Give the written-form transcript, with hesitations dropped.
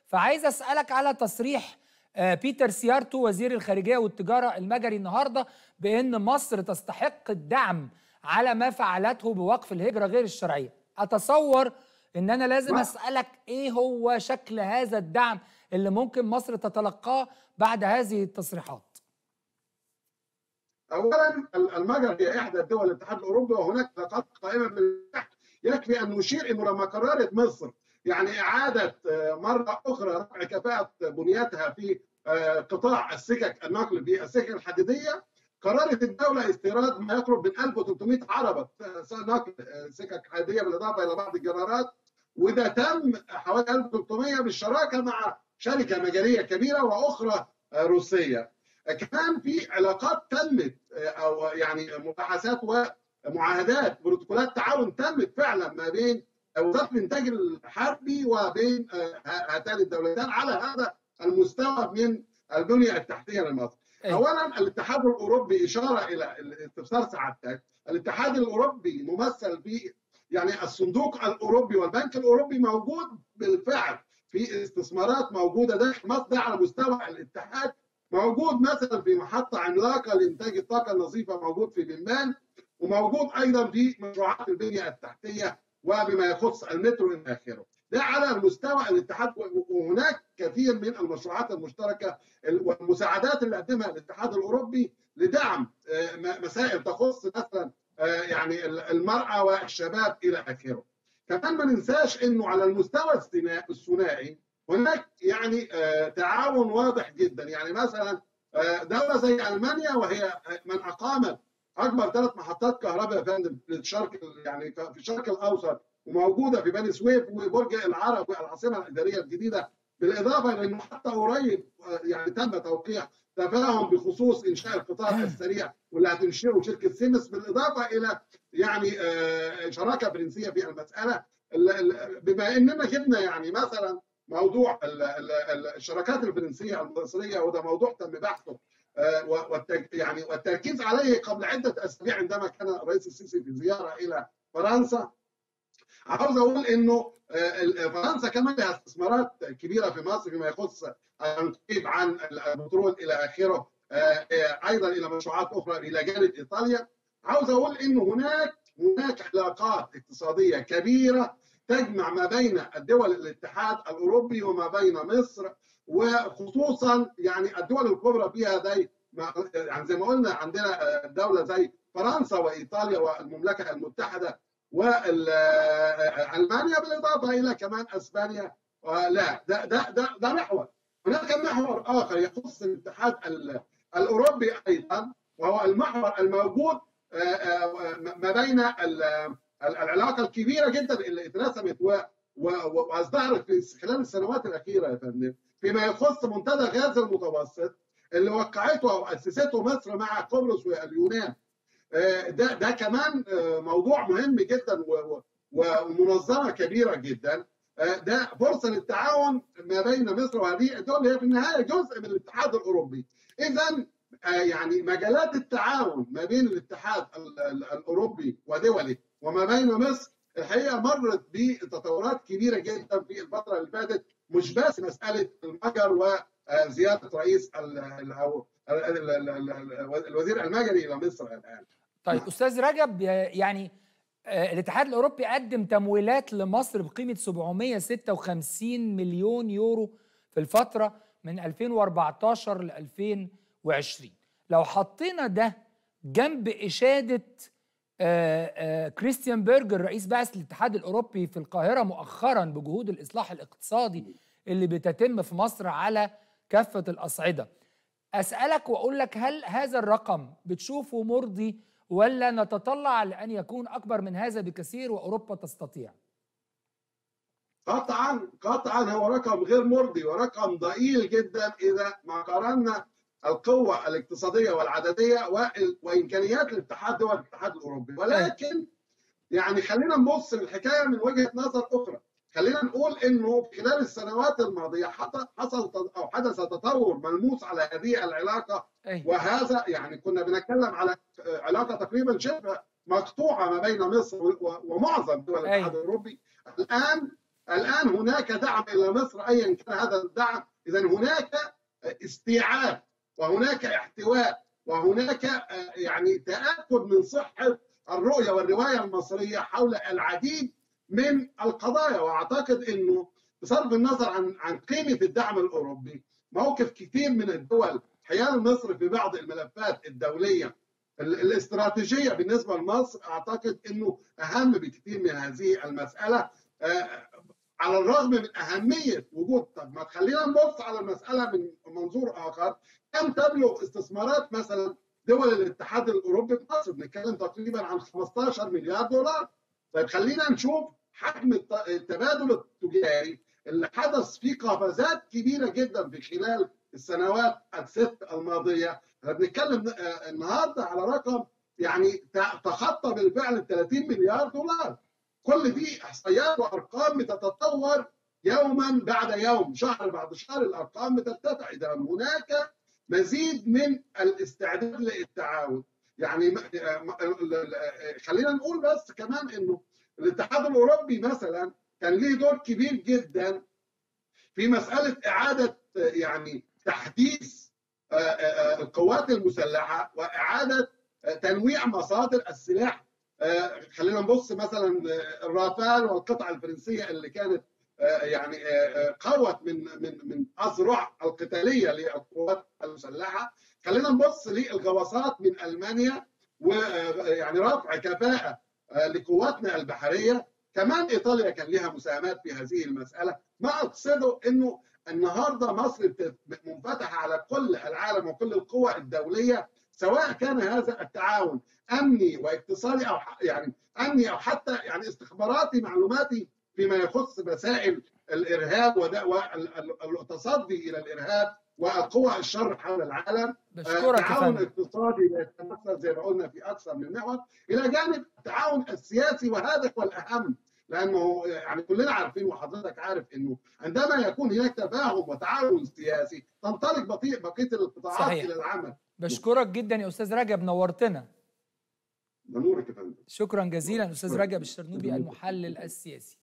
فعايز اسالك على تصريح بيتر سيارتو وزير الخارجيه والتجاره المجري النهارده بان مصر تستحق الدعم على ما فعلته بوقف الهجره غير الشرعيه. اتصور ان انا لازم اسالك ايه هو شكل هذا الدعم اللي ممكن مصر تتلقاه بعد هذه التصريحات. اولا المجر هي احدى دول الاتحاد الاوروبي وهناك علاقات قائمه بالتحت. يكفي ان نشير انه لما قررت مصر يعني اعاده مره اخرى رفع كفاءه بنيتها في قطاع السكك النقل في السكك الحديديه، قررت الدوله استيراد ما يقرب من 1300 عربه نقل سكك حديديه بالاضافه الى بعض الجرارات، وده تم حوالي 1300 بالشراكه مع شركه مجريه كبيره واخرى روسيه. كمان في علاقات تمت او يعني مباحثات ومعاهدات بروتوكولات تعاون تمت فعلا ما بين وزاره الانتاج الحربي وبين هاتان الدولتين على هذا المستوى من البنيه التحتيه لمصر. اولا الاتحاد الاوروبي اشاره الى استفسار سعادتك، الاتحاد الاوروبي ممثل في يعني الصندوق الاوروبي والبنك الاوروبي موجود بالفعل في استثمارات موجوده داخل مصر. ده على مستوى الاتحاد موجود مثلا في محطه عملاقه لانتاج الطاقه النظيفه موجود في بنمان، وموجود ايضا في مشروعات البنيه التحتيه وبما يخص المترو الى اخره. ده على المستوى الاتحاد، وهناك كثير من المشروعات المشتركه والمساعدات اللي قدمها الاتحاد الاوروبي لدعم مسائل تخص مثلا يعني المراه والشباب الى اخره. كمان ما ننساش انه على المستوى الثنائي هناك يعني تعاون واضح جدا. يعني مثلا دوله زي المانيا وهي من اقامت اكبر 3 محطات كهرباء في الشرق يعني في الشرق الاوسط وموجوده في بني سويف وبرج العرب والعاصمه الاداريه الجديده، بالاضافه الى انه حتى قريب يعني تم توقيع تفاهم بخصوص انشاء القطار السريع واللي هتنشئه شركه سيمنز، بالاضافه الى يعني شراكه فرنسيه في المساله. بما اننا جبنا يعني مثلا موضوع الشراكات الفرنسيه المصريه، وده موضوع تم بحثه يعني والتركيز عليه قبل عده اسابيع عندما كان الرئيس السيسي في زياره الى فرنسا. عاوز اقول انه فرنسا كمان لها استثمارات كبيره في مصر فيما يخص التنقيب عن البترول الى اخره، ايضا الى مشروعات اخرى الى جانب ايطاليا. عاوز اقول انه هناك علاقات اقتصاديه كبيره تجمع ما بين الدول الاتحاد الاوروبي وما بين مصر، وخصوصا يعني الدول الكبرى فيها زي يعني زي ما قلنا عندنا دوله زي فرنسا وايطاليا والمملكه المتحده والمانيا، بالاضافه الى كمان اسبانيا. لا ده محور. هناك محور اخر يخص الاتحاد الاوروبي ايضا، وهو المحور الموجود ما بين العلاقه الكبيره جدا اللي اترسمت وازدهرت في خلال السنوات الاخيره يا فندم فيما يخص منتدى غاز المتوسط اللي وقعته او اسسته مصر مع قبرص واليونان. ده كمان موضوع مهم جدا ومنظمه كبيره جدا. ده فرصه للتعاون ما بين مصر وهذه الدول، هي في النهايه جزء من الاتحاد الاوروبي. اذا يعني مجالات التعاون ما بين الاتحاد الاوروبي ودوله وما بين مصر الحقيقه مرت بتطورات كبيره جدا في الفتره اللي فاتت، مش بس مساله المجر وزياره رئيس الوزير المجري الى مصر الان. طيب استاذ رجب، يعني الاتحاد الاوروبي قدم تمويلات لمصر بقيمه 756 مليون يورو في الفتره من 2014 ل 2020. لو حطينا ده جنب اشاده كريستيان بيرجر رئيس بعثة الاتحاد الأوروبي في القاهرة مؤخرا بجهود الإصلاح الاقتصادي اللي بتتم في مصر على كافة الأصعدة، أسألك وأقول لك هل هذا الرقم بتشوفه مرضي ولا نتطلع لأن يكون أكبر من هذا بكثير وأوروبا تستطيع؟ قطعا هو رقم غير مرضي ورقم ضئيل جدا إذا ما قارنا القوة الاقتصادية والعددية وإمكانيات الاتحاد دول الاتحاد الأوروبي. ولكن يعني خلينا نبص للحكاية من وجهة نظر أخرى. خلينا نقول إنه خلال السنوات الماضية حدث تطور ملموس على هذه العلاقة، وهذا يعني كنا بنتكلم على علاقة تقريبا شبه مقطوعة ما بين مصر ومعظم دول الاتحاد الأوروبي. الآن الآن هناك دعم إلى مصر أيا كان هذا الدعم. إذا هناك استيعاب وهناك احتواء وهناك يعني تأكد من صحة الرؤية والرواية المصرية حول العديد من القضايا. وأعتقد أنه بصرف النظر عن قيمة الدعم الأوروبي، موقف كثير من الدول حيال مصر في بعض الملفات الدولية الاستراتيجية بالنسبة لمصر أعتقد أنه أهم بكثير من هذه المسألة. على الرغم من أهمية وجود، طب ما خلينا نبص على المسألة من منظور آخر. كم تبلغ استثمارات مثلا دول الاتحاد الأوروبي في مصر؟ بنتكلم تقريبا عن 15 مليار دولار. طيب خلينا نشوف حجم التبادل التجاري اللي حدث فيه قفزات كبيرة جدا في خلال السنوات الست الماضية. بنتكلم النهارده على رقم يعني تخطى بالفعل 30 مليار دولار. كل دي احصائيات وارقام بتتطور يوما بعد يوم، شهر بعد شهر الارقام بترتفع. اذا هناك مزيد من الاستعداد للتعاون. يعني خلينا نقول بس كمان انه الاتحاد الاوروبي مثلا كان ليه دور كبير جدا في مساله اعاده يعني تحديث القوات المسلحه واعاده تنويع مصادر السلاح. خلينا نبص مثلا الرافال والقطع الفرنسيه اللي كانت يعني قوت من اذرع القتاليه للقوات المسلحه. خلينا نبص للغواصات من المانيا ويعني رفع كفاءه لقواتنا البحريه. كمان ايطاليا كان لها مساهمات في هذه المساله. ما اقصده انه النهارده مصر منفتحه على كل العالم وكل القوى الدوليه، سواء كان هذا التعاون امني واقتصادي او يعني امني او حتى يعني استخباراتي معلوماتي فيما يخص مسائل الارهاب والتصدي الى الارهاب وقوى الشر حول العالم. تعاون اقتصادي يتمثل زي ما قلنا في اكثر من محور، الى جانب التعاون السياسي، وهذا هو الاهم. لانه يعني كلنا عارفين وحضرتك عارف انه عندما يكون هناك تفاهم وتعاون سياسي تنطلق بقيه القطاعات صحيح. الى العمل. بشكرك جدا يا استاذ رجب، نورتنا. بنورك يا فندم. شكرا جزيلا استاذ رجب الشرنوبي المحلل السياسي.